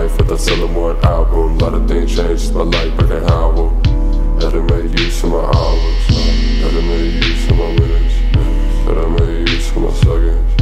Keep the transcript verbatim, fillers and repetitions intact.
life without selling one album. A lot of things changed my life, but can't how had to make use of my hours, had to make use of my minutes, had to make use of my seconds.